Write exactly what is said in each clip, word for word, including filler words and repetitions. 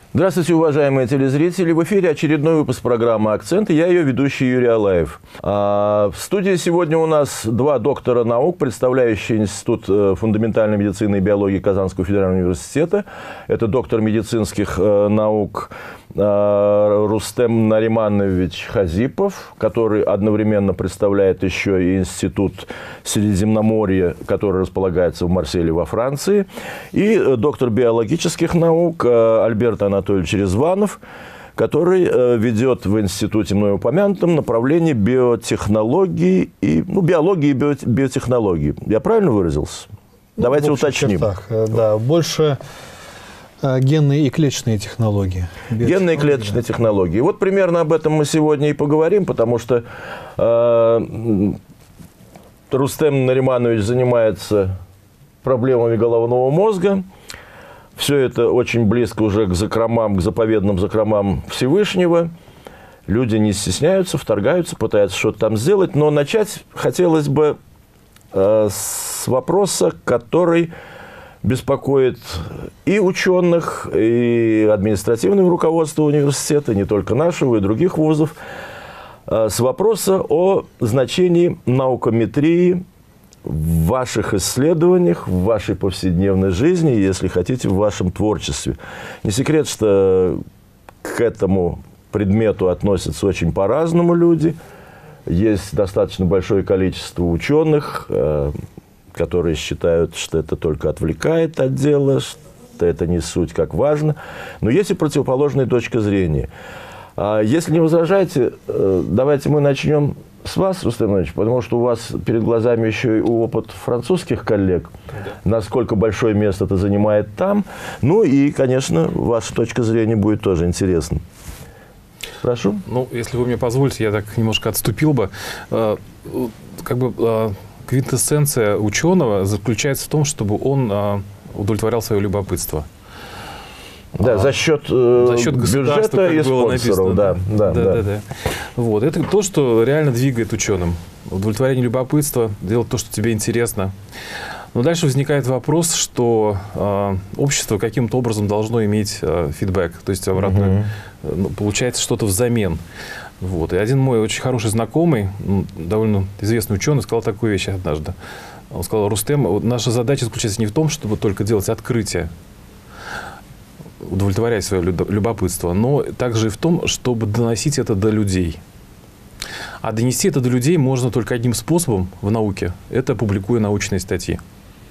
Здравствуйте, уважаемые телезрители. В эфире очередной выпуск программы «Акценты». Я ее ведущий Юрий Алаев. А в студии сегодня у нас два доктора наук, представляющие Институт фундаментальной медицины и биологии Казанского федерального университета. Это доктор медицинских наук Рустем Нариманович Хазипов, который одновременно представляет еще и Институт Средиземноморья, который располагается в Марселе во Франции, и доктор биологических наук Альберт Анатольевич Резванов, который ведет в институте мной упомянутом направлении биотехнологии и ну, биологии и био- биотехнологии. Я правильно выразился? Ну, давайте уточним. Чертах, да, больше генные и клеточные технологии. Генные и клеточные технологии. Вот примерно об этом мы сегодня и поговорим, потому что э, Рустем Нариманович занимается проблемами головного мозга. Все это очень близко уже к закромам, к заповедным закромам Всевышнего. Люди не стесняются, вторгаются, пытаются что-то там сделать. Но начать хотелось бы э, с вопроса, который беспокоит и ученых, и административное руководство университета, не только нашего, и других вузов, с вопроса о значении наукометрии в ваших исследованиях, в вашей повседневной жизни, если хотите, в вашем творчестве. Не секрет, что к этому предмету относятся очень по-разному люди. Есть достаточно большое количество ученых, которые считают, что это только отвлекает от дела, что это не суть как важно. Но есть и противоположная точка зрения. Если не возражаете, давайте мы начнем с вас, Рустем Иванович, потому что у вас перед глазами еще и опыт французских коллег, да. Насколько большое место это занимает там. Ну и, конечно, ваша точка зрения будет тоже интересна. Прошу. Ну, если вы мне позволите, я так немножко отступил бы. Как бы квинтэссенция ученого заключается в том, чтобы он а, удовлетворял свое любопытство. Да, а, за счет, э, за счет бюджета и спонсоров. Да, да, да, да. Да, да. Вот. Это то, что реально двигает ученым. Удовлетворение любопытства, делать то, что тебе интересно. Но дальше возникает вопрос, что э, общество каким-то образом должно иметь э, фидбэк, то есть обратно, mm-hmm. ну, получается что-то взамен. Вот. И один мой очень хороший знакомый, довольно известный ученый, сказал такую вещь однажды. Он сказал: Рустем, наша задача заключается не в том, чтобы только делать открытия, удовлетворять свое любопытство, но также и в том, чтобы доносить это до людей. А донести это до людей можно только одним способом в науке – это публикуя научные статьи.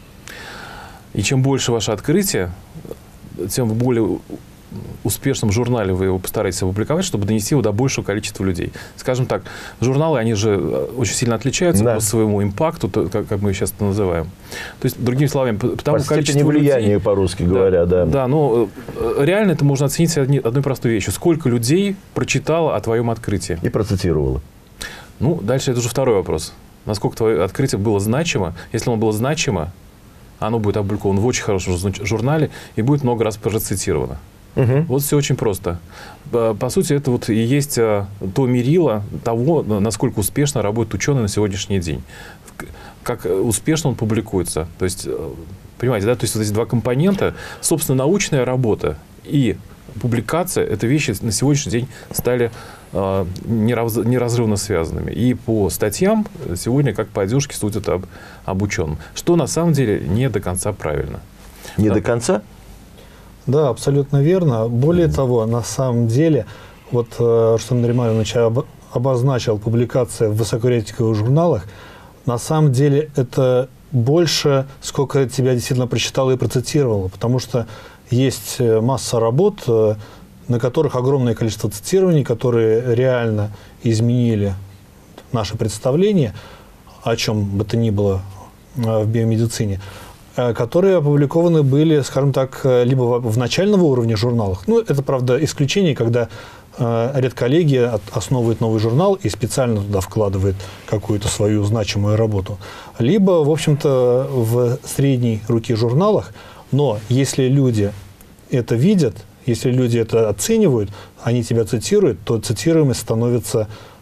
И чем больше ваше открытие, тем в более успешном журнале вы его постараетесь опубликовать, чтобы донести его до большего количества людей. Скажем так, журналы, они же очень сильно отличаются да. по своему импакту, как, как мы сейчас это называем. То есть, другими словами, потому по степени влияния, по-русски говоря, да. Да, да, но реально это можно оценить одни, одной простой вещью. Сколько людей прочитало о твоем открытии? И процитировало. Ну, дальше это уже второй вопрос. Насколько твое открытие было значимо? Если оно было значимо, оно будет опубликовано в очень хорошем журнале и будет много раз процитировано. Угу. Вот все очень просто. По сути, это вот и есть то мерило того, насколько успешно работает ученый на сегодняшний день. Как успешно он публикуется. То есть, понимаете, да, то есть вот эти два компонента, собственно, научная работа и публикация, это вещи на сегодняшний день стали э, неразрывно связанными. И по статьям сегодня, как по одежке, судят об, об ученом. Что на самом деле не до конца правильно. Не да. до конца? Да, абсолютно верно. Более mm-hmm. того, на самом деле, вот Рустем Нариманович обозначил публикация в высокорейтинговых журналах. На самом деле это больше, сколько тебя действительно прочитало и процитировало, потому что есть масса работ, на которых огромное количество цитирований, которые реально изменили наше представление, о чем бы то ни было в биомедицине, которые опубликованы были, скажем так, либо в начального уровня журналах. Ну, это, правда, исключение, когда редколлегия основывает новый журнал и специально туда вкладывает какую-то свою значимую работу. Либо, в общем-то, в средней руки журналах. Но если люди это видят, если люди это оценивают, они тебя цитируют, то цитируемость становится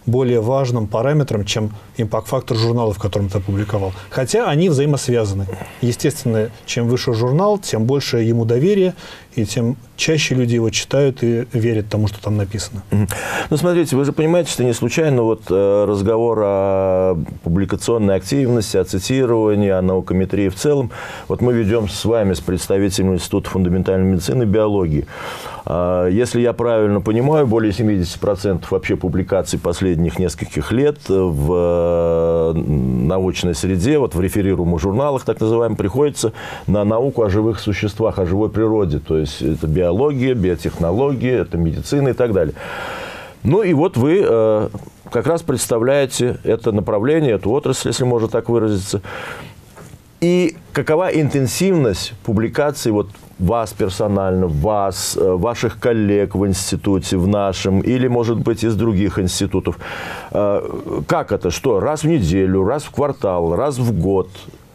более важным параметром, чем импакт-фактор журнала, в котором ты опубликовал. Хотя они взаимосвязаны. Естественно, чем выше журнал, тем больше ему доверия, и тем чаще люди его читают и верят тому, что там написано. Ну, смотрите, вы же понимаете, что не случайно вот э, разговор о публикационной активности, о цитировании, о наукометрии в целом. Вот мы ведем с вами, с представителями Института фундаментальной медицины и биологии. Э, если я правильно понимаю, более семидесяти процентов вообще публикаций последних нескольких лет в э, научной среде, вот в реферируемых журналах, так называемых, приходится на науку о живых существах, о живой природе. То есть это биология, биотехнология, это медицина и так далее. Ну и вот вы э, как раз представляете это направление, эту отрасль, если можно так выразиться. И какова интенсивность публикаций вот вас персонально, вас, э, ваших коллег в институте, в нашем, или, может быть, из других институтов? Э, как это? Что? Раз в неделю, раз в квартал, раз в год?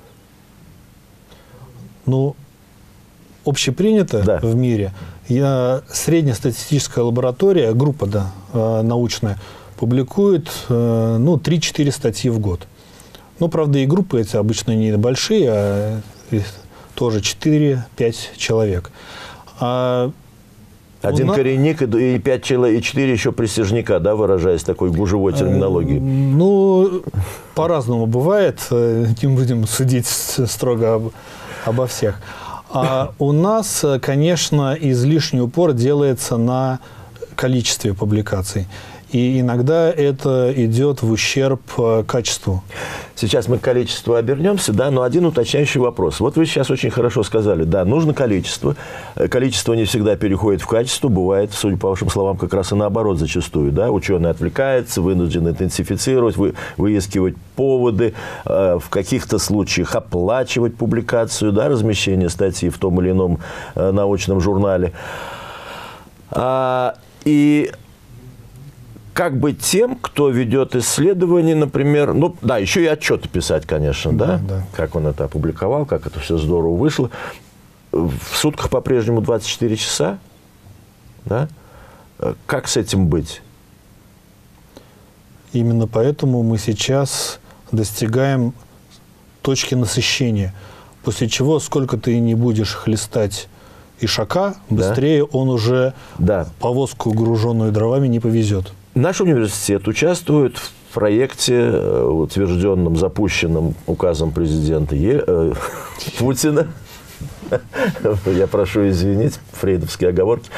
Ну, общепринято да. в мире. Я, среднестатистическая лаборатория, группа да, научная, публикует ну, три-четыре статьи в год. Ну, правда, и группы эти обычно не большие, а тоже четыре-пять человек. А Один нас... коренник и пять человек, и четыре еще присяжника, да, выражаясь такой гужевой терминологией? Ну, по-разному бывает. Не будем судить строго об, обо всех. А у нас, конечно, излишний упор делается на количестве публикаций. И иногда это идет в ущерб качеству. Сейчас мы к количеству обернемся, да, но один уточняющий вопрос. Вот вы сейчас очень хорошо сказали, да, нужно количество. Количество не всегда переходит в качество. Бывает, судя по вашим словам, как раз и наоборот зачастую. Да? Ученый отвлекается, вынужден интенсифицировать, вы, выискивать поводы, э, в каких-то случаях оплачивать публикацию, да, размещение статьи в том или ином э, научном журнале. А, и... Как быть тем, кто ведет исследования, например, ну, да, еще и отчеты писать, конечно, да? Да, да. Как он это опубликовал, как это все здорово вышло. В сутках по-прежнему двадцать четыре часа, да? Как с этим быть? Именно поэтому мы сейчас достигаем точки насыщения, после чего, сколько ты не будешь хлестать ишака, быстрее да. он уже да. повозку, груженную дровами, не повезет. Наш университет участвует в проекте, утвержденном, запущенном указом президента Е... э, Путина. Я прошу извинить, фрейдовские оговорки.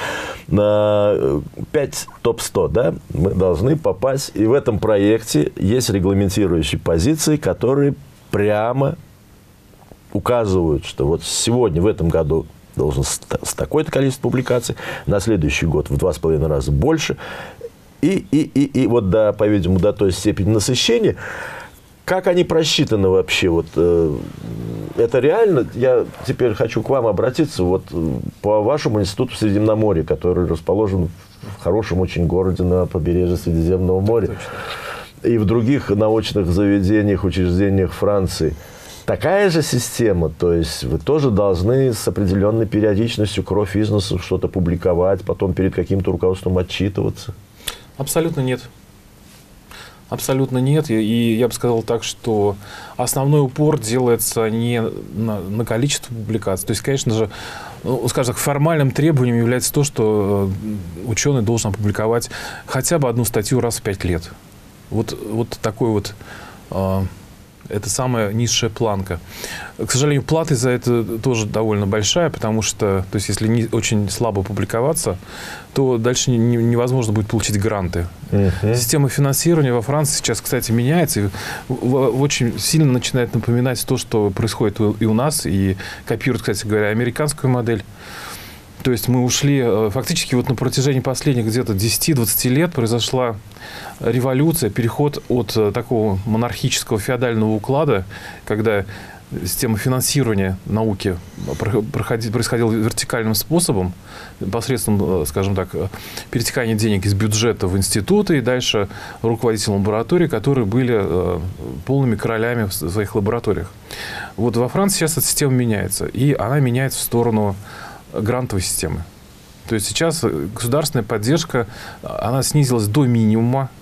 На пять топ сто, да, мы должны попасть. И в этом проекте есть регламентирующие позиции, которые прямо указывают, что вот сегодня, в этом году, должен с такое-то количество публикаций, на следующий год в два с половиной раза больше. И, и, и, и вот, да, по-видимому, до той степени насыщения. Как они просчитаны вообще? Вот, э, это реально? Я теперь хочу к вам обратиться. Вот, по вашему институту Средиземноморья, который расположен в хорошем очень городе на побережье Средиземного моря. Точно. И в других научных заведениях, учреждениях Франции. Такая же система, то есть вы тоже должны с определенной периодичностью кровь из носу что-то публиковать, потом перед каким-то руководством отчитываться? Абсолютно нет. Абсолютно нет. И я бы сказал так, что основной упор делается не на, на количество публикаций. То есть, конечно же, ну, скажем так, формальным требованием является то, что ученый должен опубликовать хотя бы одну статью раз в пять лет. Вот, вот такой вот... Это самая низшая планка. К сожалению, плата за это тоже довольно большая, потому что, то есть, если не, очень слабо публиковаться, то дальше не, невозможно будет получить гранты. Uh-huh. Система финансирования во Франции сейчас, кстати, меняется и в, в, очень сильно начинает напоминать то, что происходит и у нас, и копирует, кстати говоря, американскую модель. То есть мы ушли, фактически вот на протяжении последних где-то десяти-двадцати лет произошла революция, переход от такого монархического феодального уклада, когда система финансирования науки происходила вертикальным способом, посредством, скажем так, перетекания денег из бюджета в институты и дальше руководителям лабораторий, которые были полными королями в своих лабораториях. Вот во Франции сейчас эта система меняется, и она меняется в сторону грантовой системы. То есть сейчас государственная поддержка, она снизилась до минимума.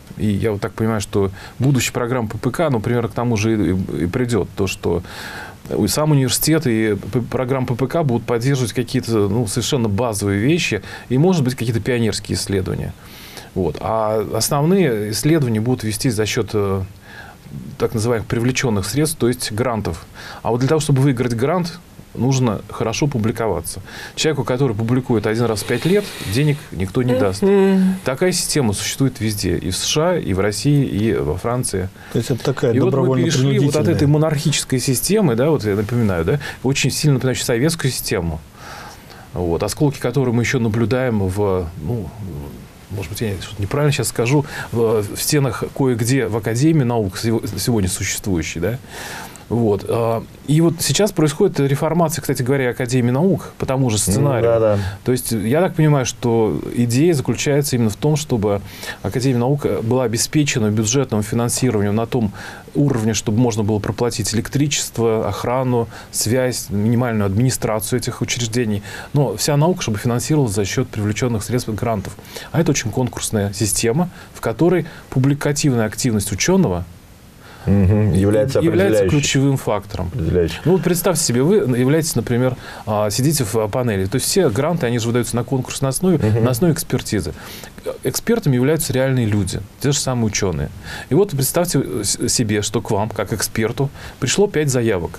И я вот так понимаю, что будущая программа ППК, ну, примерно к тому же и, и придет. То, что сам университет и программа ППК будут поддерживать какие-то ну, совершенно базовые вещи и, может быть, какие-то пионерские исследования. Вот. А основные исследования будут вестись за счет так называемых привлеченных средств, то есть грантов. А вот для того, чтобы выиграть грант, нужно хорошо публиковаться. Человеку, который публикует один раз в пять лет, денег никто не даст. Mm-hmm. Такая система существует везде. И в США, и в России, и во Франции. То есть это такая и добровольно-принудительная. Вот мы перешли вот от этой монархической системы, да, вот я напоминаю, да, очень сильно напоминающей советскую систему. Вот, осколки, которые мы еще наблюдаем в... Ну, может быть, я что-то неправильно сейчас скажу, в, в стенах кое-где в Академии наук сегодня существующей, да. Вот. И вот сейчас происходит реформация, кстати говоря, Академии наук по тому же сценарию. Да, да. То есть я так понимаю, что идея заключается именно в том, чтобы Академия наук была обеспечена бюджетным финансированием на том уровне, чтобы можно было проплатить электричество, охрану, связь, минимальную администрацию этих учреждений. Но вся наука, чтобы финансировалась за счет привлеченных средств грантов. А это очень конкурсная система, в которой публикативная активность ученого Угу. Является, является ключевым фактором. Ну, вот представьте себе, вы являетесь, например, сидите в панели. То есть все гранты, они же выдаются на конкурсной основе, угу. на основе экспертизы. Экспертами являются реальные люди, те же самые ученые. И вот представьте себе, что к вам, как эксперту, пришло пять заявок.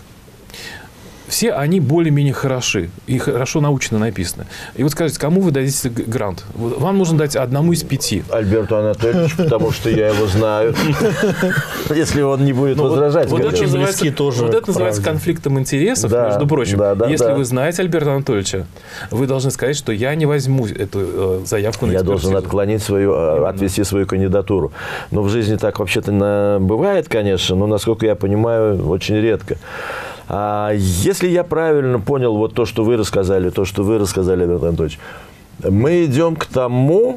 Все они более-менее хороши и хорошо научно написаны. И вот скажите, кому вы дадите грант? Вам нужно дать одному из пяти. Альберту Анатольевичу, потому что я его знаю. Если он не будет возражать. Вот это называется конфликтом интересов, между прочим. Если вы знаете Альберта Анатольевича, вы должны сказать, что я не возьму эту заявку на экспертизу. Я должен отклонить свою, отвести свою кандидатуру. Но в жизни так вообще-то бывает, конечно, но, насколько я понимаю, очень редко. А если я правильно понял вот то, что вы рассказали, то, что вы рассказали, Альберт Анатольевич, мы идем к тому,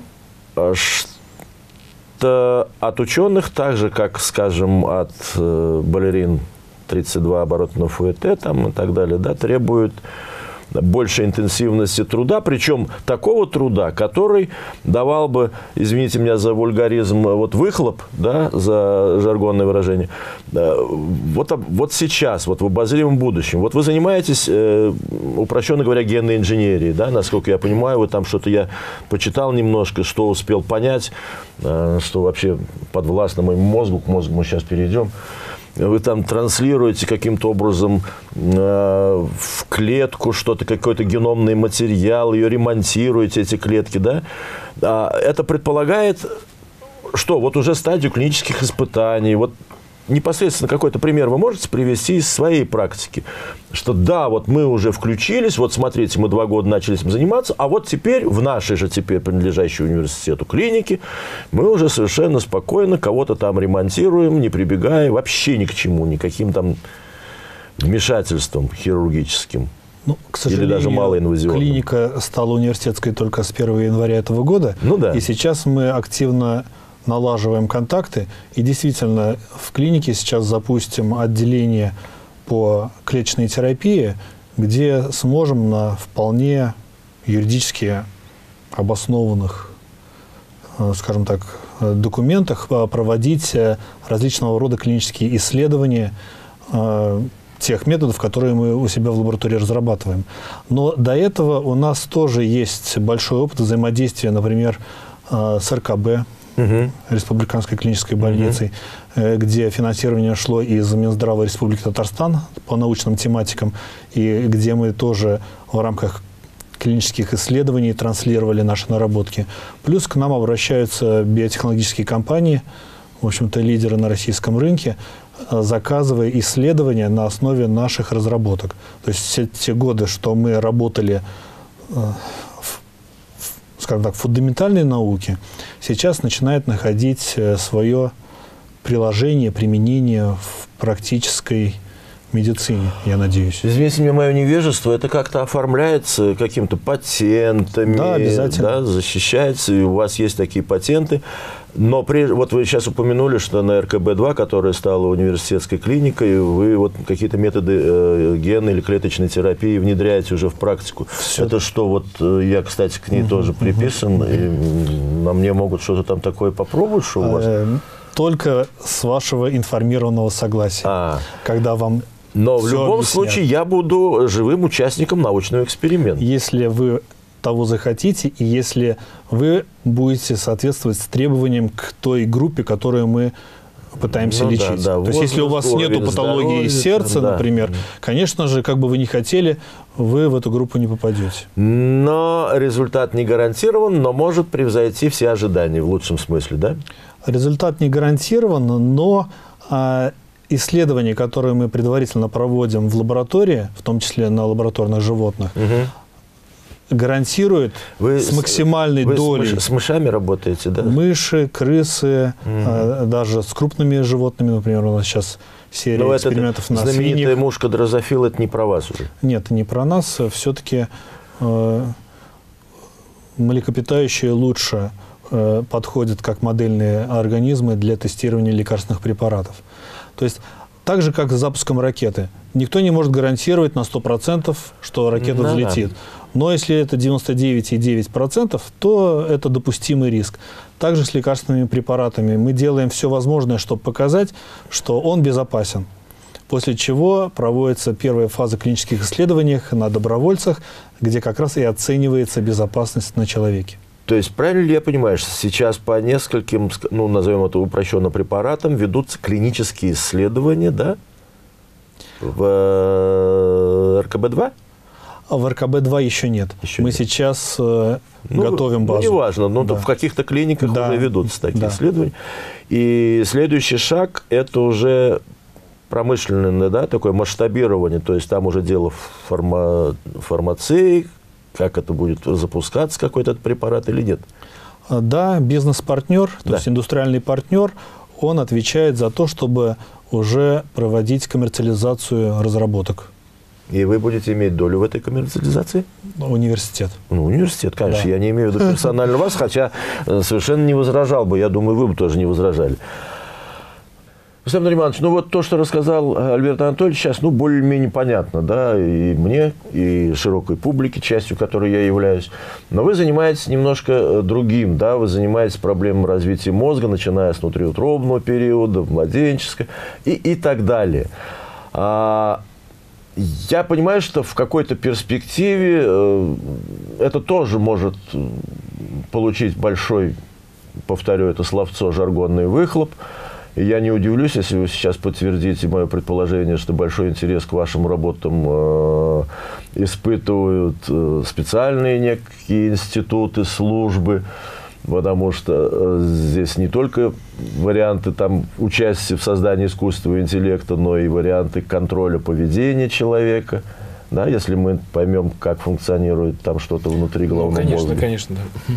что от ученых, так же, как, скажем, от э, балерин тридцать два оборота на фуэте там, и так далее, да, требуют большей интенсивности труда, причем такого труда, который давал бы, извините меня за вульгаризм, вот выхлоп, да, за жаргонное выражение, вот, вот сейчас, вот в обозримом будущем. Вот вы занимаетесь, э, упрощенно говоря, генной инженерией, да, насколько я понимаю, вы там что-то я почитал немножко, что успел понять, э, что вообще подвластно моему мозгу, к мозгу мы сейчас перейдем. Вы там транслируете каким-то образом э, в клетку что-то, какой-то геномный материал, ее ремонтируете, эти клетки, да? А это предполагает, что вот уже стадию клинических испытаний, вот непосредственно какой-то пример вы можете привести из своей практики, что да, вот мы уже включились, вот смотрите, мы два года начали этим заниматься, а вот теперь в нашей же теперь принадлежащей университету клинике мы уже совершенно спокойно кого-то там ремонтируем, не прибегая вообще ни к чему, никаким там вмешательством хирургическим. Ну, к сожалению, или даже малоинвазионным. Клиника стала университетской только с первого января этого года, ну, да. И сейчас мы активно налаживаем контакты. И действительно, в клинике сейчас запустим отделение по клеточной терапии, где сможем на вполне юридически обоснованных, скажем так, документах проводить различного рода клинические исследования тех методов, которые мы у себя в лаборатории разрабатываем. Но до этого у нас тоже есть большой опыт взаимодействия, например, с эр ка бэ, Uh-huh. Республиканской клинической больницей, uh-huh. где финансирование шло из Минздрава Республики Татарстан по научным тематикам, и где мы тоже в рамках клинических исследований транслировали наши наработки. Плюс к нам обращаются биотехнологические компании, в общем-то, лидеры на российском рынке, заказывая исследования на основе наших разработок. То есть все те годы, что мы работали скажем так, фундаментальной науки, сейчас начинает находить свое приложение, применение в практической медицине, я надеюсь. Извините мне мое невежество, это как-то оформляется какими-то патентами, да, обязательно. Да, защищается, и у вас есть такие патенты. Но при, вот вы сейчас упомянули, что на эр ка бэ два, которая стала университетской клиникой, вы вот какие-то методы э, генной или клеточной терапии внедряете уже в практику. Все. Это что, вот я, кстати, к ней угу, тоже приписан, угу. и на мне могут что-то там такое попробовать, что у вас? Только с вашего информированного согласия, а. когда вам Но в любом объяснят. случае я буду живым участником научного эксперимента. Если вы того захотите, и если вы будете соответствовать требованиям к той группе, которую мы пытаемся ну, лечить. Да, да. То есть, если у вас нет патологии сердца, да. например, конечно же, как бы вы ни хотели, вы в эту группу не попадете. Но результат не гарантирован, но может превзойти все ожидания в лучшем смысле, да? Результат не гарантирован, но а, исследования, которые мы предварительно проводим в лаборатории, в том числе на лабораторных животных, угу. гарантирует вы с максимальной вы долей. С, мыш, с мышами работаете, да? Мыши, крысы, угу. а, даже с крупными животными, например, у нас сейчас серия Но экспериментов на свиньях. Знаменитая мушка дрозофила, это не про вас уже? Нет, не про нас. Все-таки э, млекопитающие лучше э, подходят как модельные организмы для тестирования лекарственных препаратов. То есть так же, как с запуском ракеты. Никто не может гарантировать на сто процентов, что ракета да, взлетит. Да. Но если это девяносто девять и девять десятых процента, то это допустимый риск. Также с лекарственными препаратами. Мы делаем все возможное, чтобы показать, что он безопасен. После чего проводится первая фаза клинических исследований на добровольцах, где как раз и оценивается безопасность на человеке. То есть, правильно ли я понимаю, что сейчас по нескольким, ну, назовем это упрощенно препаратам, ведутся клинические исследования, да, в эр ка бэ два? А в эр ка бэ два еще нет. Еще Мы нет. сейчас э, ну, готовим базу. Ну, неважно, но да. в каких-то клиниках да. уже ведутся такие да. исследования. И следующий шаг – это уже промышленное, да, такое масштабирование, то есть там уже дело в фарма... фармации, как это будет запускаться, какой-то препарат или нет? Да, бизнес-партнер, то да. есть индустриальный партнер, он отвечает за то, чтобы уже проводить коммерциализацию разработок. И вы будете иметь долю в этой коммерциализации? Университет. Ну, университет, конечно. Да. Я не имею в виду персонально вас, хотя совершенно не возражал бы. Я думаю, вы бы тоже не возражали. Рустем Нариманович, ну вот то, что рассказал Альберт Анатольевич, сейчас, ну, более-менее понятно, да, и мне, и широкой публике, частью которой я являюсь. Но вы занимаетесь немножко другим, да, вы занимаетесь проблемой развития мозга, начиная с внутриутробного периода, младенческого и, и так далее. А, я понимаю, что в какой-то перспективе э, это тоже может получить большой, повторю это словцо, жаргонный выхлоп. И я не удивлюсь, если вы сейчас подтвердите мое предположение, что большой интерес к вашим работам э, испытывают э, специальные некие институты, службы, потому что э, здесь не только варианты там, участия в создании искусственного интеллекта, но и варианты контроля поведения человека. Да, если мы поймем, как функционирует там что-то внутри головного ну, конечно, мозга. Конечно, конечно, да.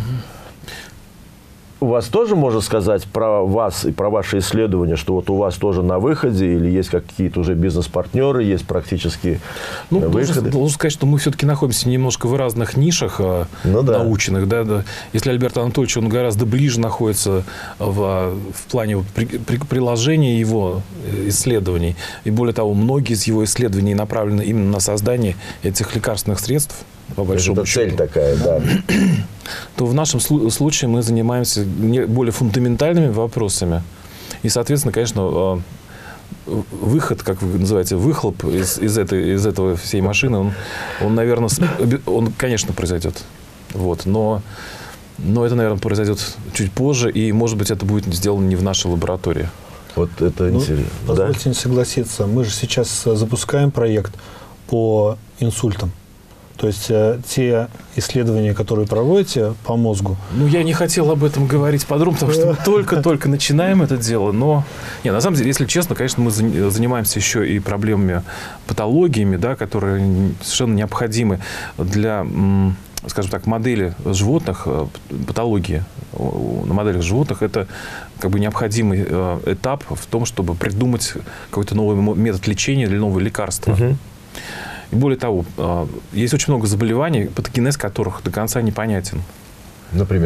У вас тоже можно сказать про вас и про ваши исследования, что вот у вас тоже на выходе или есть какие-то уже бизнес-партнеры, есть практически ну, выходы? Должен, должен сказать, что мы все-таки находимся немножко в разных нишах ну, научных. Да. Да, да. Если Альберт Анатольевич, он гораздо ближе находится в, в плане при, при, приложения его исследований. И более того, многие из его исследований направлены именно на создание этих лекарственных средств. По большому это цель такая, да. То в нашем случае мы занимаемся более фундаментальными вопросами. И, соответственно, конечно, выход, как вы называете, выхлоп из, из, этой, из этого всей машины, он, он, наверное, он, конечно, произойдет. Вот. Но, но это, наверное, произойдет чуть позже, и, может быть, это будет сделано не в нашей лаборатории. Вот это ну, интересно. Позвольте да? не согласиться. Мы же сейчас запускаем проект по инсультам. То есть э, те исследования, которые проводите по мозгу. Ну, я не хотел об этом говорить подробно, потому что мы только-только начинаем это дело. Но, не, на самом деле, если честно, конечно, мы занимаемся еще и проблемами, патологиями, да, которые совершенно необходимы для, скажем так, модели животных, патологии на моделях животных. Это как бы необходимый этап в том, чтобы придумать какой-то новый метод лечения или новое лекарство. Угу. И более того, есть очень много заболеваний, патогенез которых до конца непонятен. Например?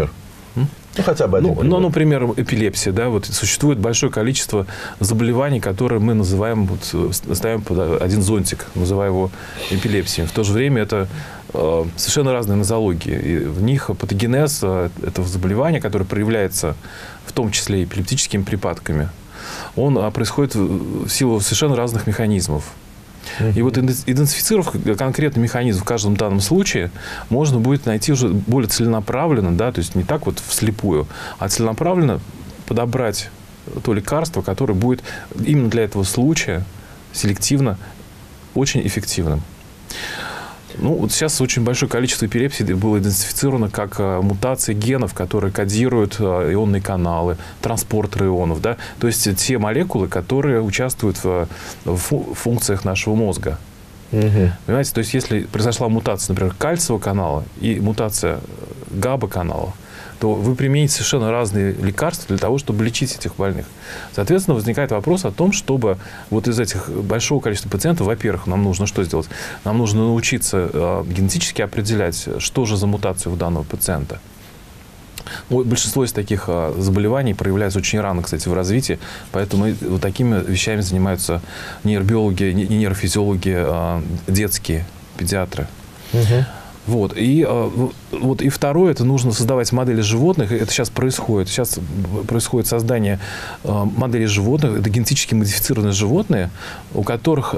Ну, хотя бы один. Ну, ну, например, эпилепсия. Да, вот существует большое количество заболеваний, которые мы называем, вот, ставим под один зонтик, называя его эпилепсией. В то же время это э, совершенно разные нозологии. И в них патогенез э, этого заболевания, которое проявляется в том числе эпилептическими припадками, он а, происходит в силу совершенно разных механизмов. И вот идентифицировав конкретный механизм в каждом данном случае, можно будет найти уже более целенаправленно, да, то есть не так вот вслепую, а целенаправленно подобрать то лекарство, которое будет именно для этого случая селективно очень эффективным. Ну, вот сейчас очень большое количество эпилепсий было идентифицировано как а, мутации генов, которые кодируют а, ионные каналы, транспортеры ионов, да, то есть те молекулы, которые участвуют в, в функциях нашего мозга. Угу. Понимаете, то есть если произошла мутация, например, кальциевого канала и мутация габа-канала, то вы примените совершенно разные лекарства для того, чтобы лечить этих больных. Соответственно, возникает вопрос о том, чтобы вот из этих большого количества пациентов, во-первых, нам нужно что сделать? Нам нужно научиться э, генетически определять, что же за мутация у данного пациента. Ну, большинство из таких э, заболеваний проявляется очень рано, кстати, в развитии, поэтому вот такими вещами занимаются нейробиологи, нейрофизиологи, э, детские, педиатры. Угу. Вот. И, вот. И второе, это нужно создавать модели животных. Это сейчас происходит. Сейчас происходит создание моделей животных. Это генетически модифицированные животные, у которых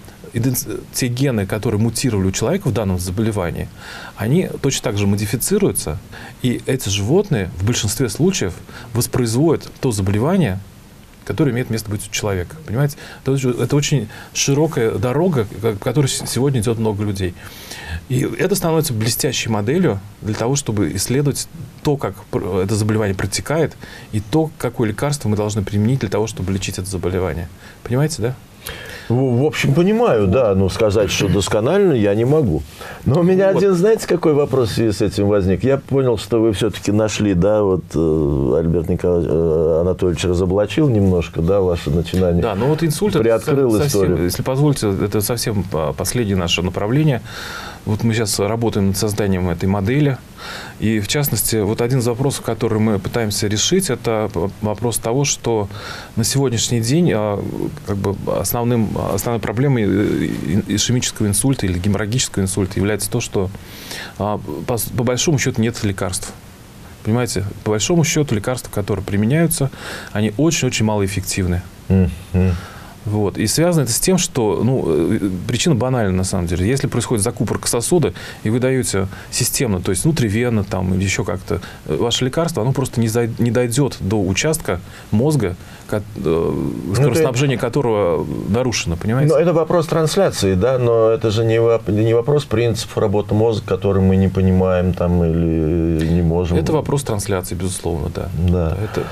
те гены, которые мутировали у человека в данном заболевании, они точно так же модифицируются. И эти животные в большинстве случаев воспроизводят то заболевание, которое имеет место быть у человека. Понимаете? Это очень широкая дорога, по которой сегодня идет много людей. И это становится блестящей моделью для того, чтобы исследовать то, как это заболевание протекает, и то, какое лекарство мы должны применить для того, чтобы лечить это заболевание. Понимаете, да? В общем, понимаю, да, но сказать, что досконально, я не могу. Но у меня вот один, знаете, какой вопрос в связи с этим возник? Я понял, что вы все-таки нашли, да, вот Альберт Николаевич Анатольевич разоблачил немножко, да, ваше начинание. Да, ну вот инсульт, приоткрыл это совсем, историю. Если позволите, это совсем последнее наше направление. Вот мы сейчас работаем над созданием этой модели. И, в частности, вот один из вопросов, который мы пытаемся решить, это вопрос того, что на сегодняшний день как бы основным, основной проблемой ишемического инсульта или геморрагического инсульта является то, что по, по большому счету нет лекарств. Понимаете, по большому счету лекарства, которые применяются, они очень-очень малоэффективны. Mm-hmm. Вот. И связано это с тем, что, ну, причина банальна на самом деле. Если происходит закупорка сосуда, и вы даете системно, то есть внутривенно там, или еще как-то, ваше лекарство, оно просто не, зай, не дойдет до участка мозга, ко, скоростнабжение ну, которого нарушено, понимаете? Но это вопрос трансляции, да, но это же не, не вопрос принципов работы мозга, который мы не понимаем там, или не можем. Это вопрос трансляции, безусловно, да. Да. Это...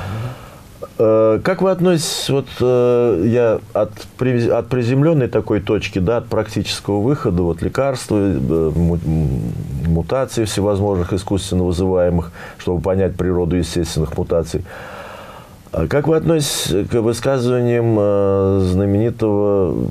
Как вы относитесь, вот я от, от приземленной такой точки, да, от практического выхода, вот лекарства, мутаций всевозможных искусственно вызываемых, чтобы понять природу естественных мутаций. Как вы относитесь к высказываниям знаменитого,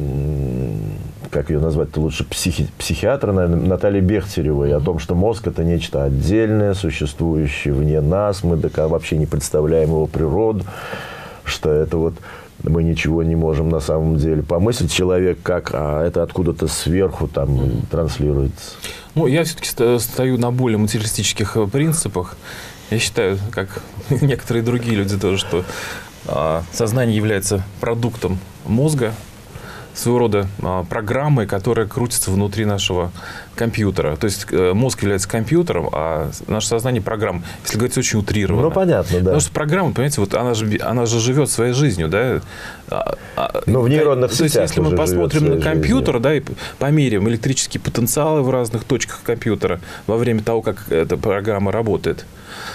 как ее назвать-то лучше, психи, психиатра, наверное, Натальи Бехтеревой, о том, что мозг – это нечто отдельное, существующее вне нас, мы вообще не представляем его природу, что это вот мы ничего не можем на самом деле помыслить. Человек как, а это откуда-то сверху там mm. транслируется. Ну, я все-таки стою на более материалистических принципах. Я считаю, как некоторые другие люди тоже, что а, сознание является продуктом мозга, своего рода а, программой, которая крутится внутри нашего компьютера. То есть э, мозг является компьютером, а наше сознание программа. Если говорить очень утрированно. Ну, понятно, да. Потому что программа, понимаете, вот она же, она же живет своей жизнью, да. Но в нейронных то есть, если мы посмотрим на компьютер, да, и померяем электрические потенциалы в разных точках компьютера во время того, как эта программа работает,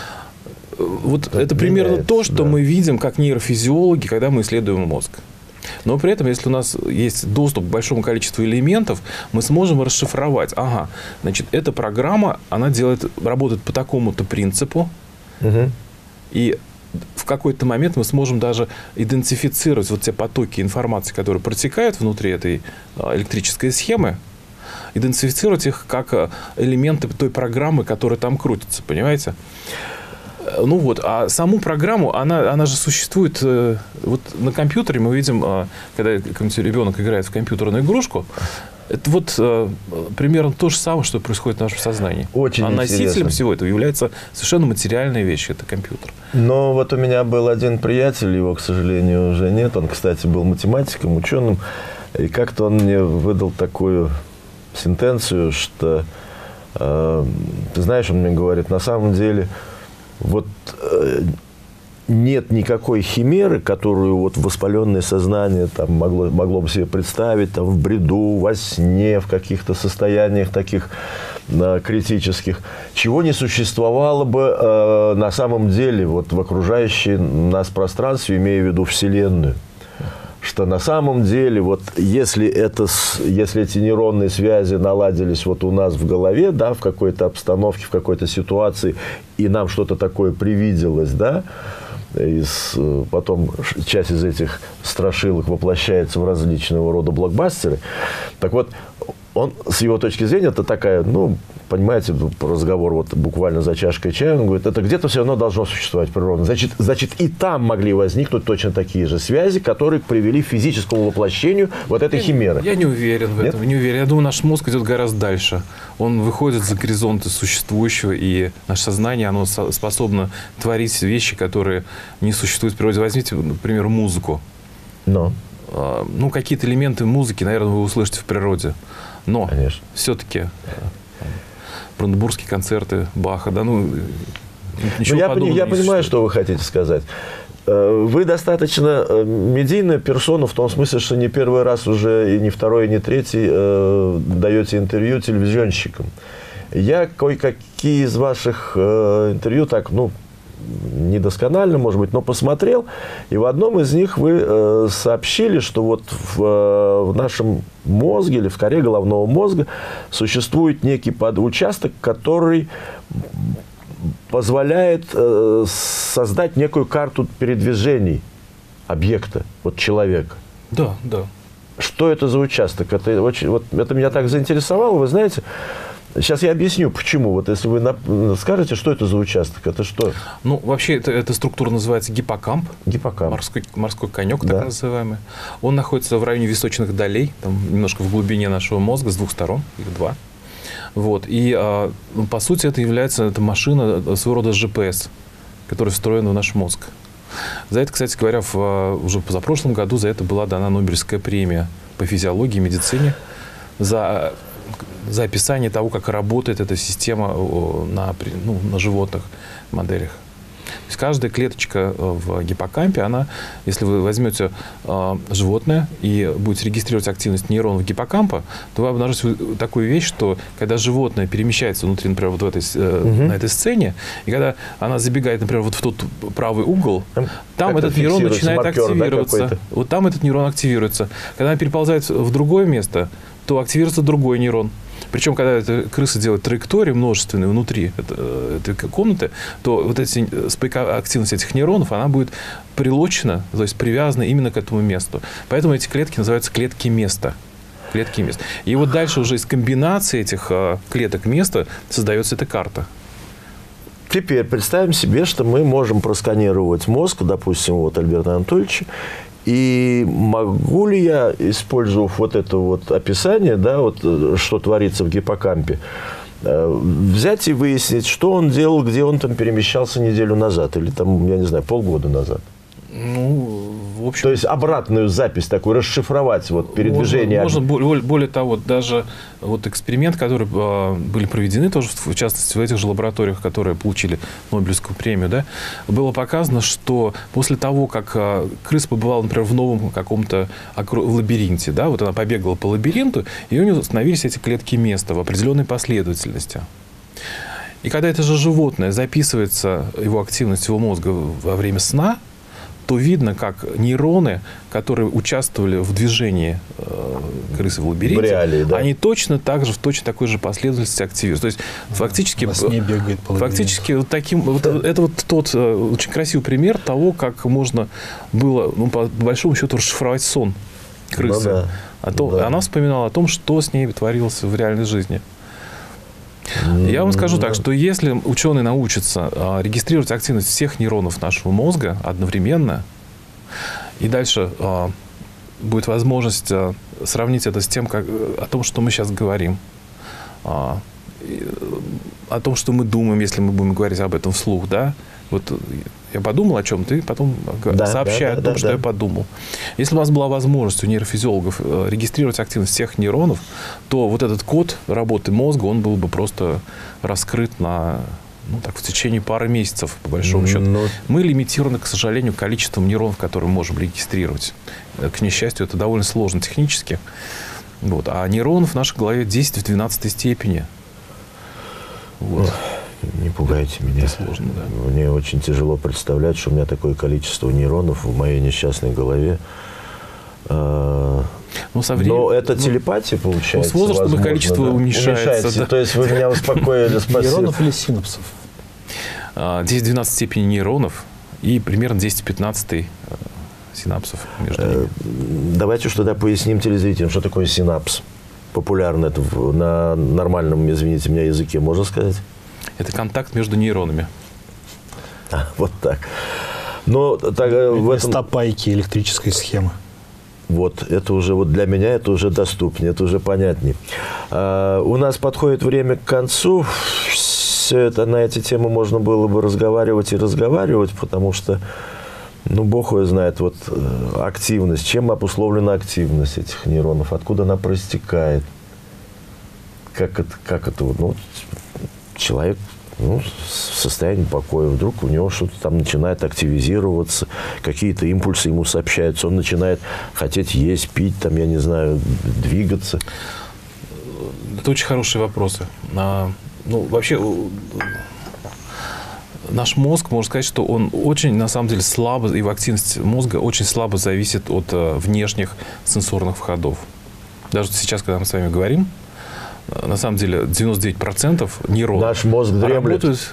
вот это, это примерно то, что да. мы видим как нейрофизиологи, когда мы исследуем мозг. Но при этом, если у нас есть доступ к большому количеству элементов, мы сможем расшифровать. Ага, значит, эта программа, она делает, работает по такому-то принципу. Угу. И в какой-то момент мы сможем даже идентифицировать вот те потоки информации, которые протекают внутри этой электрической схемы, идентифицировать их как элементы той программы, которая там крутится. Понимаете? Ну вот, а саму программу, она, она же существует... Э, вот на компьютере мы видим, э, когда какой-нибудь ребенок играет в компьютерную игрушку, это вот э, примерно то же самое, что происходит в нашем сознании. Очень а интересно. носителем всего этого является совершенно материальная вещь, это компьютер. Но вот у меня был один приятель, его, к сожалению, уже нет. Он, кстати, был математиком, ученым. И как-то он мне выдал такую сентенцию, что, э, ты знаешь, он мне говорит, на самом деле, вот э, нет никакой химеры, которую вот воспаленное сознание там, могло, могло бы себе представить там, в бреду, во сне, в каких-то состояниях таких э, критических, чего не существовало бы э, на самом деле вот, в окружающем нас пространстве, имея в виду Вселенную. Что на самом деле, вот, если, это, если эти нейронные связи наладились вот у нас в голове, да, в какой-то обстановке, в какой-то ситуации, и нам что-то такое привиделось, да, из, потом часть из этих страшилок воплощается в различного рода блокбастеры. Так вот, он, с его точки зрения, это такая, ну, понимаете, разговор вот буквально за чашкой чая, он говорит, это где-то все равно должно существовать природно. Значит, значит, и там могли возникнуть точно такие же связи, которые привели к физическому воплощению вот этой химеры. Я не уверен в Нет? этом, не уверен. Я думаю, наш мозг идет гораздо дальше. Он выходит за горизонты существующего, и наше сознание, оно способно творить вещи, которые не существуют в природе. Возьмите, например, музыку. Но. Ну, какие-то элементы музыки, наверное, вы услышите в природе. Но Конечно. все-таки бранденбургские концерты Баха, да, ну, ничего я, подобного я не понимаю, существует. что вы хотите сказать. Вы достаточно медийная персона в том смысле, что не первый раз уже, и не второй, и не третий э, даете интервью телевизионщикам. Я кое-какие из ваших э, интервью так, ну, недосконально, может быть, но посмотрел, и в одном из них вы э, сообщили, что вот в, э, в нашем мозге или в коре головного мозга существует некий подучасток, который позволяет э, создать некую карту передвижений объекта, вот человека. Да, да. Что это за участок? Это, очень, вот, это меня так заинтересовало, вы знаете. Сейчас я объясню, почему. Вот если вы на... скажете, что это за участок, это что? Ну, вообще, это, эта структура называется гиппокамп. Гиппокамп. Морской, морской конек, Да. так называемый. Он находится в районе височных долей, там немножко в глубине нашего мозга, с двух сторон, их два. Вот. И, а, по сути, это является это машина, своего рода джи пи эс, которая встроена в наш мозг. За это, кстати говоря, в, уже позапрошлом году за это была дана Нобелевская премия по физиологии и медицине за... за описание того, как работает эта система на, ну, на животных моделях. То есть каждая клеточка в гиппокампе, она, если вы возьмете э, животное и будете регистрировать активность нейронов гиппокампа, то вы обнаружите такую вещь, что когда животное перемещается внутри, например, вот в этой, э, угу. на этой сцене, и когда она забегает, например, вот в тот правый угол, там, там этот нейрон начинает маркер, активироваться. Да, вот там этот нейрон активируется. Когда она переползает в другое место, то активируется другой нейрон. Причем, когда эта крыса делает траектории множественные внутри этой комнаты, то вот эти, активность этих нейронов, она будет прилочена, то есть привязана именно к этому месту. Поэтому эти клетки называются клетки места. Клетки места. И вот дальше уже из комбинации этих клеток места создается эта карта. Теперь представим себе, что мы можем просканировать мозг, допустим, вот Альберта Анатольевича, и могу ли я, использовав вот это вот описание, да, вот, что творится в гиппокампе, взять и выяснить, что он делал, где он там перемещался неделю назад или там, я не знаю, полгода назад? Ну, в общем... То есть обратную запись такую, расшифровать вот, передвижение. Можно, можно более, более того, даже вот эксперимент, который э, были проведены тоже, в частности, в этих же лабораториях, которые получили Нобелевскую премию, да, было показано, что после того, как э, крыса побывала, например, в новом каком-то в лабиринте, да, вот она побегала по лабиринту, и у нее становились эти клетки места в определенной последовательности. И когда это же животное записывается, его активность его мозга во время сна, то видно, как нейроны, которые участвовали в движении э, крысы в лабиринте, в реалии, да? Они точно так же, в точно такой же последовательности активируются. То есть, да, фактически, во сне бегает по фактически вот таким, вот, это вот тот э, очень красивый пример того, как можно было, ну, по большому счету, расшифровать сон крысы. Ну, да. А то, да. Она вспоминала о том, что с ней творилось в реальной жизни. Я вам скажу так, что если ученые научатся а, регистрировать активность всех нейронов нашего мозга одновременно, и дальше а, будет возможность а, сравнить это с тем, как, о том, что мы сейчас говорим, а, и, о том, что мы думаем, если мы будем говорить об этом вслух, да, вот я подумал о чем-то, и потом да, сообщаю да, о том, да, что да. я подумал. Если у вас была возможность у нейрофизиологов регистрировать активность всех нейронов, то вот этот код работы мозга, он был бы просто раскрыт на, ну, так, в течение пары месяцев, по большому счету. Но... Мы лимитированы, к сожалению, количеством нейронов, которые мы можем регистрировать. К несчастью, это довольно сложно технически. Вот. А нейронов в нашей голове десять в двенадцатой степени. Вот. Не пугайте меня. Это сложно, да. Мне очень тяжело представлять, что у меня такое количество нейронов в моей несчастной голове. Ну, со временем, но это телепатия, ну, получается? С возрастом их количество да? уменьшается. уменьшается. Да. То есть вы меня успокоили, спасибо. Нейронов или синапсов? десять в двенадцатой степени нейронов и примерно десять в пятнадцатой синапсов между ними. Давайте что тогда поясним телезрителям, что такое синапс. Популярно это на нормальном, извините меня, языке, можно сказать? Это контакт между нейронами. А, вот так. Но так, в этом... Стопайки электрической схемы. Вот, это уже вот для меня это уже доступнее, это уже понятнее. А, у нас подходит время к концу. Все это, на эти темы можно было бы разговаривать и разговаривать, потому что, ну, бог его знает, вот активность, чем обусловлена активность этих нейронов, откуда она проистекает, как это, как это, ну, человек, ну, в состоянии покоя, вдруг у него что-то там начинает активизироваться, какие-то импульсы ему сообщаются, он начинает хотеть есть, пить, там, я не знаю, двигаться. Это очень хорошие вопросы. А, ну, вообще, наш мозг, можно сказать, что он очень, на самом деле, слабо, его активность мозга очень слабо зависит от а, внешних сенсорных входов. Даже сейчас, когда мы с вами говорим, на самом деле девяносто девять процентов нейронов наш мозг дремлет. Работают...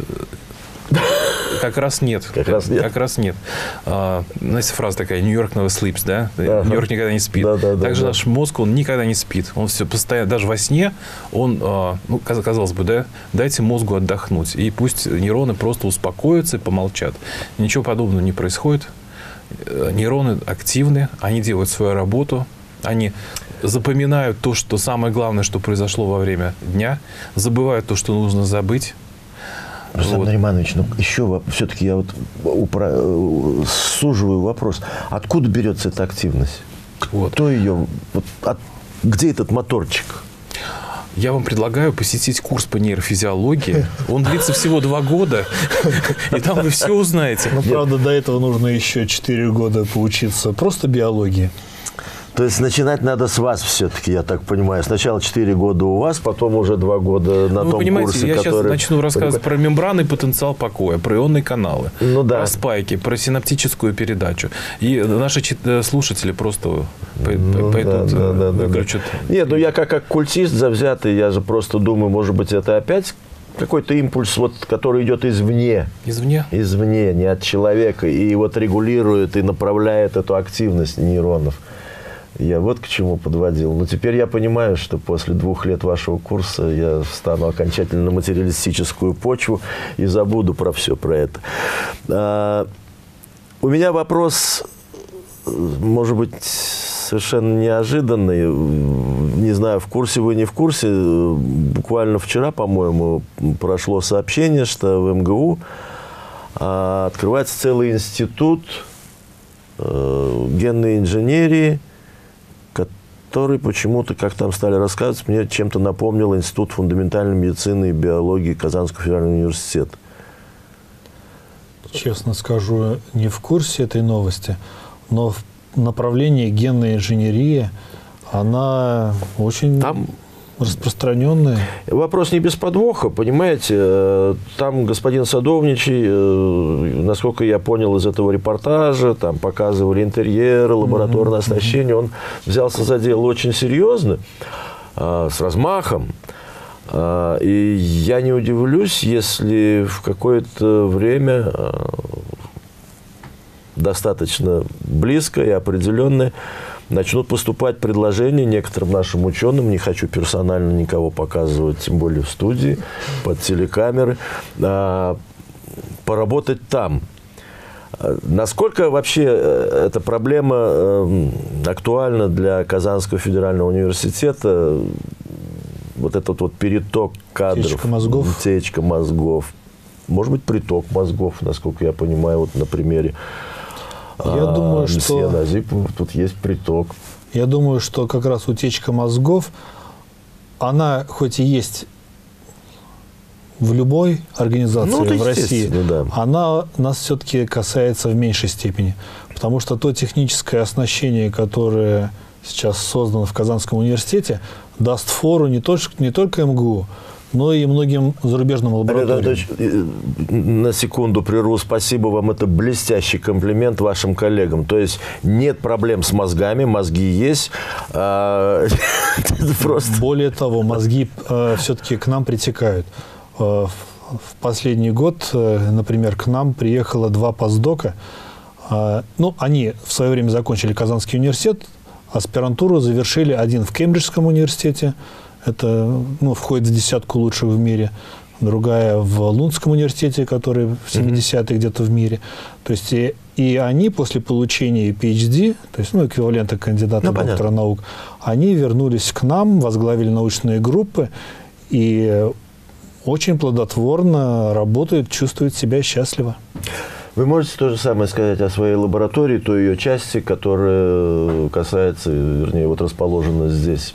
Как раз нет. Как раз нет. Как раз нет. А, знаете, фраза такая: Нью-Йорк never sleeps, да? Ага. Нью-Йорк никогда не спит. Да, да, Также да, наш да. мозг, он никогда не спит. Он все постоянно, даже во сне, он, а, ну, казалось бы, да, дайте мозгу отдохнуть. И пусть нейроны просто успокоятся и помолчат. Ничего подобного не происходит. Нейроны активны, они делают свою работу, они запоминают то, что самое главное, что произошло во время дня, забывают то, что нужно забыть. Рустам вот. Нариманович, ну еще все-таки я вот упро... суживаю вопрос. Откуда берется эта активность? Вот. Кто ее? Вот, от... Где этот моторчик? Я вам предлагаю посетить курс по нейрофизиологии. Он длится всего два года, и там вы все узнаете. Ну, правда, до этого нужно еще четыре года поучиться просто биологии. То есть начинать надо с вас все-таки, я так понимаю. Сначала четыре года у вас, потом уже два года на ну, том вы понимаете, курсе, я который... сейчас начну рассказывать про мембранный потенциал покоя, про ионные каналы, ну, да. про спайки, про синаптическую передачу. И наши слушатели просто ну, пойдут, да, да, выключат. Да, да. Нет, ну я как оккультист завзятый, я же просто думаю, может быть, это опять какой-то импульс, вот, который идет извне. Извне? Извне, не от человека. И вот регулирует и направляет эту активность нейронов. Я вот к чему подводил. Но теперь я понимаю, что после двух лет вашего курса я встану окончательно на материалистическую почву и забуду про все про это. А, у меня вопрос, может быть, совершенно неожиданный. Не знаю, в курсе вы, не в курсе. Буквально вчера, по-моему, прошло сообщение, что в эм гэ у а, открывается целый институт а, генной инженерии, который почему-то, как там стали рассказывать, мне чем-то напомнил Институт фундаментальной медицины и биологии Казанского федерального университета. Честно скажу, не в курсе этой новости, но в направлении генной инженерии она очень там... распространенная. Вопрос не без подвоха, понимаете. Там господин Садовничий, насколько я понял из этого репортажа, там показывали интерьеры, лабораторное mm-hmm. оснащение. Он взялся за дело очень серьезно, с размахом. И я не удивлюсь, если в какое-то время достаточно близкое и определенное начнут поступать предложения некоторым нашим ученым, не хочу персонально никого показывать, тем более в студии, под телекамеры, поработать там. Насколько вообще эта проблема актуальна для Казанского федерального университета? Вот этот вот переток кадров, утечка мозгов. утечка мозгов, может быть, приток мозгов, насколько я понимаю, вот на примере я а, думаю, что Назипова, тут есть приток. Я думаю, что как раз утечка мозгов, она хоть и есть в любой организации ну, в России, да. она нас все-таки касается в меньшей степени. Потому что то техническое оснащение, которое сейчас создано в Казанском университете, даст фору не только, не только эм гэ у, но и многим зарубежным лабораториям. На секунду прерву. Спасибо вам. Это блестящий комплимент вашим коллегам. То есть нет проблем с мозгами, мозги есть. А... Просто... Более того, мозги э, все-таки к нам притекают. Э, в последний год, э, например, к нам приехало два постдока. Э, ну, они в свое время закончили Казанский университет, аспирантуру завершили один в Кембриджском университете. Это ну, входит в десятку лучших в мире. Другая в Лундском университете, который в семидесятые где-то в мире. То есть и, и они после получения пи эйч ди, то есть ну, эквивалента кандидата ну, доктора понятно. наук, они вернулись к нам, возглавили научные группы и очень плодотворно работают, чувствуют себя счастливо. Вы можете то же самое сказать о своей лаборатории, той ее части, которая касается, вернее, вот расположена здесь?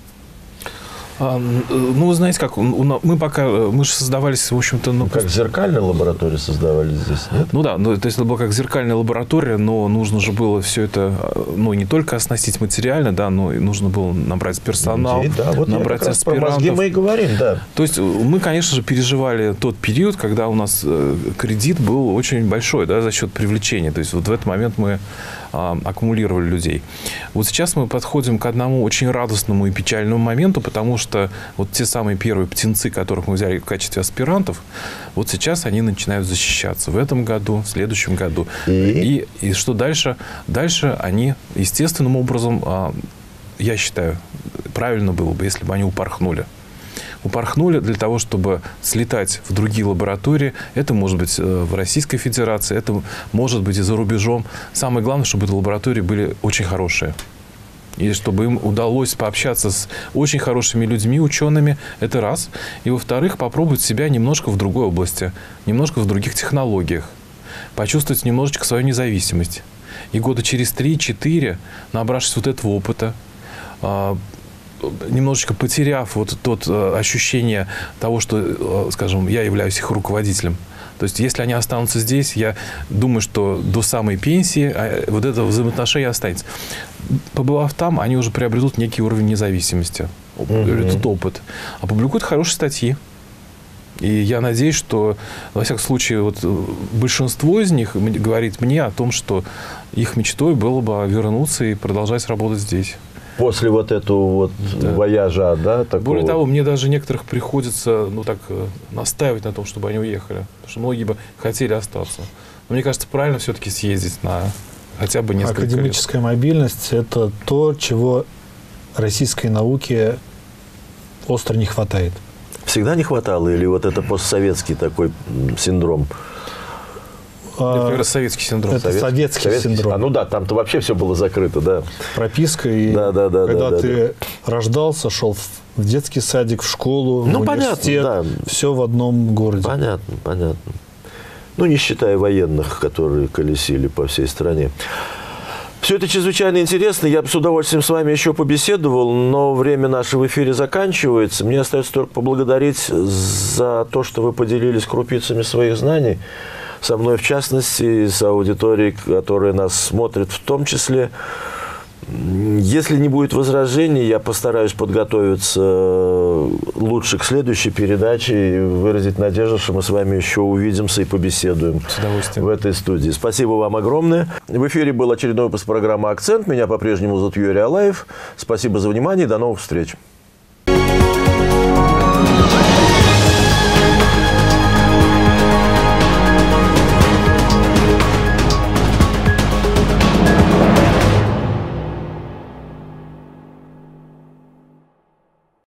А, ну, знаете как, мы пока, мы же создавались, в общем-то... Ну, как зеркальная лаборатория создавались здесь, нет? Ну да, ну, то есть это была как зеркальная лаборатория, но нужно же было все это, ну, не только оснастить материально, да, но и нужно было набрать персонал, Людей, да, вот набрать аспирантов. Про мозги мы и говорим, да. То есть мы, конечно же, переживали тот период, когда у нас кредит был очень большой, да, за счет привлечения. То есть вот в этот момент мы а, аккумулировали людей. Вот сейчас мы подходим к одному очень радостному и печальному моменту, потому что вот те самые первые птенцы, которых мы взяли в качестве аспирантов, вот сейчас они начинают защищаться. В этом году, в следующем году. И, и, и что дальше? Дальше они естественным образом, я считаю, правильно было бы, если бы они упорхнули. Упорхнули для того, чтобы слетать в другие лаборатории. Это может быть в Российской Федерации, это может быть и за рубежом. Самое главное, чтобы эти лаборатории были очень хорошие. И чтобы им удалось пообщаться с очень хорошими людьми, учеными, это раз. И, во-вторых, попробовать себя немножко в другой области, немножко в других технологиях. Почувствовать немножечко свою независимость. И года через три-четыре, набравшись вот этого опыта, немножечко потеряв вот тот ощущение того, что, скажем, я являюсь их руководителем. То есть, если они останутся здесь, я думаю, что до самой пенсии вот это взаимоотношение останется. Побывав там, они уже приобретут некий уровень независимости, mm-hmm. этот опыт. Опубликуют хорошие статьи. И я надеюсь, что, во всяком случае, вот большинство из них говорит мне о том, что их мечтой было бы вернуться и продолжать работать здесь. После вот этого вот да. вояжа, да? Такого. Более того, мне даже некоторых приходится, ну, так, настаивать на том, чтобы они уехали. Потому что многие бы хотели остаться. Но мне кажется, правильно все-таки съездить на хотя бы несколько лет. Академическая мобильность – это то, чего российской науке остро не хватает. Всегда не хватало? Или вот это постсоветский такой синдром? Это как раз советский синдром. Это советский, советский, советский синдром. А, ну да, там-то вообще все было закрыто, да. Прописка. И да, да, да, когда да, ты да. рождался, шел в детский садик, в школу, ну, в университет, понятно, да. все в одном городе. Понятно, понятно. Ну, не считая военных, которые колесили по всей стране. Все это чрезвычайно интересно. Я бы с удовольствием с вами еще побеседовал, но время наше в эфире заканчивается. Мне остается только поблагодарить за то, что вы поделились крупицами своих знаний. Со мной, в частности, и с аудиторией, которая нас смотрит в том числе. Если не будет возражений, я постараюсь подготовиться лучше к следующей передаче и выразить надежду, что мы с вами еще увидимся и побеседуем с удовольствием в этой студии. Спасибо вам огромное. В эфире был очередной выпуск программы «Акцент». Меня по-прежнему зовут Юрий Алаев. Спасибо за внимание и до новых встреч.